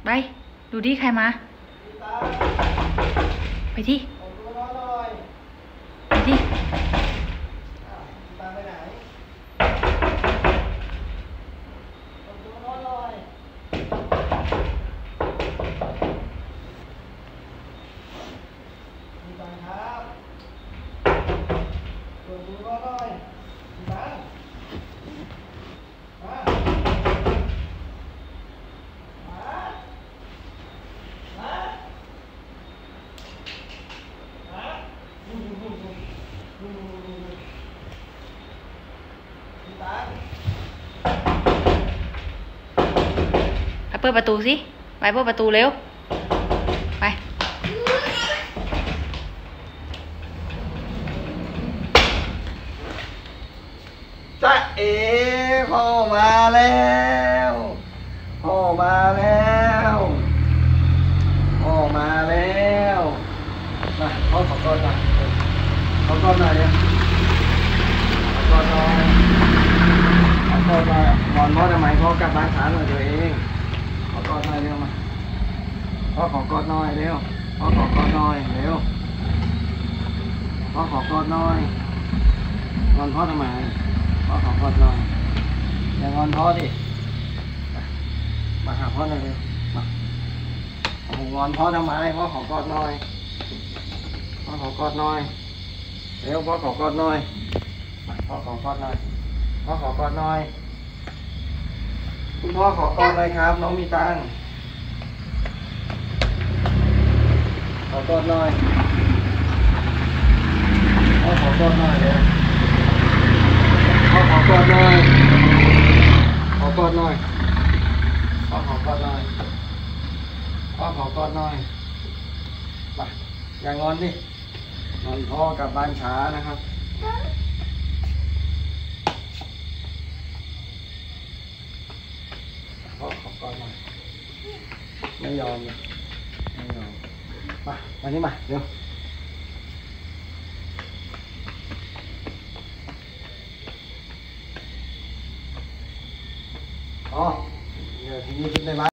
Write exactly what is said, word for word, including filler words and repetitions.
ไปดูดิใครมาไปที่ไปที่ไปเปิดประตูสิไปเปิดประตูเร็วไปจ๊ะเอ๋พ่อมาแล้วพ่อมาแล้วพ่อมาแล้วมาพ่อขอกอดหน่อยขอกอดหน่อยเนี่ยขอกอดหน่อยขอกอดหน่อยนอนพ่อทำไมพ่อกลับบ้านช้าหน่อยตัวเองขอกอดหน่อยเร็วมาพ่อขอกอดหน่อยเร็วพ่อขอกอดหน่อยเร็วพ่อขอกอดหน่อยนอนพ่อทำไมพ่อขอกอดหน่อยอย่างอนพ่อดิมาหาพ่อหน่อยเร็วมาโอ้โหงอนพ่อทำไมพ่อขอกอดหน่อยพ่อขอกอดหน่อยเร็วพ่อขอกอดหน่อยพ่อขอกอดหน่อยพ่อขอกอดหน่อยคุณพ่อขอกอดหน่อยครับน้องมีตังค์ขอกอดหน่อยพ่อขอกอดหน่อยเร็วพ่อขอกอดหน่อยขอกอดหน่อยพ่อขอกอดหน่อยพ่อขอกอดหน่อยมาอย่างงอนดินอนพ่อกลับบ้านช้านะครับพ่อขอกอดหน่อยไม่ยอมเลยไม่ยอมมาวันนี้มาเร็วอ๋อเดี๋ยวทีนี้ชุดในบ้าน